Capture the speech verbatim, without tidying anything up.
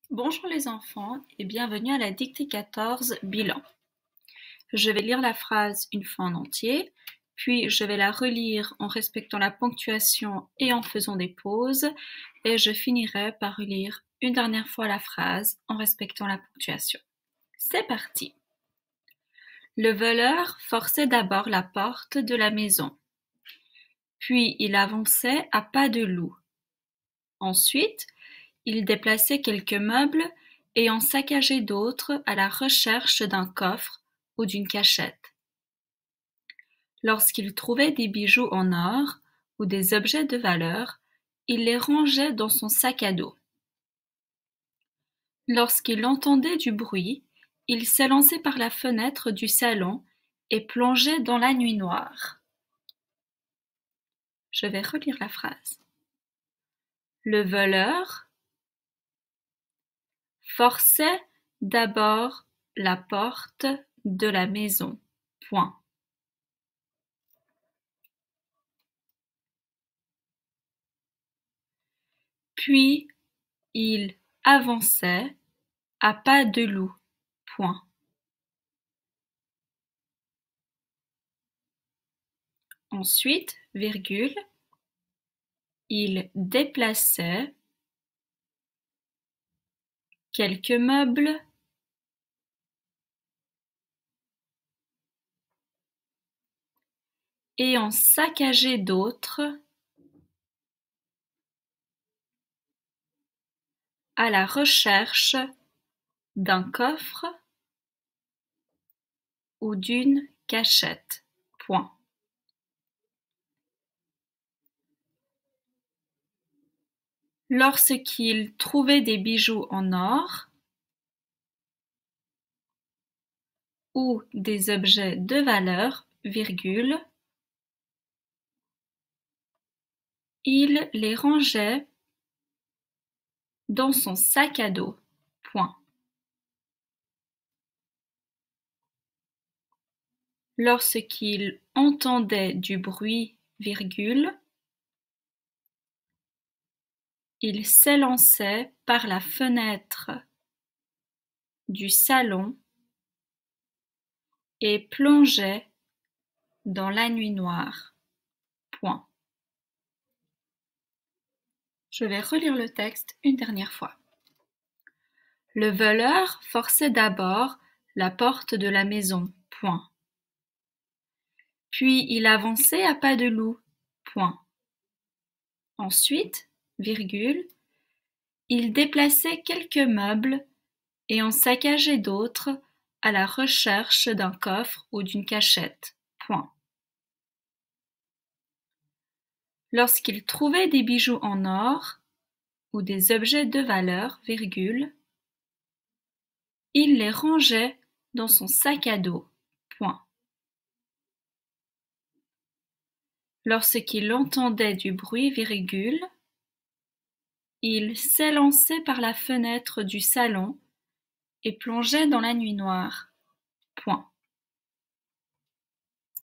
Bonjour les enfants et bienvenue à la dictée quatorze bilan. Je vais lire la phrase une fois en entier, puis je vais la relire en respectant la ponctuation et en faisant des pauses, et je finirai par relire une dernière fois la phrase en respectant la ponctuation. C'est parti! Le voleur forçait d'abord la porte de la maison, puis il avançait à pas de loup. Ensuite, il déplaçait quelques meubles et en saccageait d'autres à la recherche d'un coffre ou d'une cachette. Lorsqu'il trouvait des bijoux en or ou des objets de valeur, il les rangeait dans son sac à dos. Lorsqu'il entendait du bruit, il s'élançait par la fenêtre du salon et plongeait dans la nuit noire. Je vais relire la phrase. Le voleur forçait d'abord la porte de la maison. Point. Puis il avançait à pas de loup. Point. Ensuite, virgule, il déplaçait quelques meubles et en saccageait d'autres à la recherche d'un coffre ou d'une cachette. Point. Lorsqu'il trouvait des bijoux en or ou des objets de valeur, virgule, il les rangeait dans son sac à dos. Point. Lorsqu'il entendait du bruit, virgule, il s'élançait par la fenêtre du salon et plongeait dans la nuit noire. Point. Je vais relire le texte une dernière fois. Le voleur forçait d'abord la porte de la maison. Point. Puis il avançait à pas de loup. Point. Ensuite, virgule, il déplaçait quelques meubles et en saccageait d'autres à la recherche d'un coffre ou d'une cachette. Point. Lorsqu'il trouvait des bijoux en or ou des objets de valeur, virgule, il les rangeait dans son sac à dos. Point. Lorsqu'il entendait du bruit, virgule, il s'élançait par la fenêtre du salon et plongeait dans la nuit noire. Point.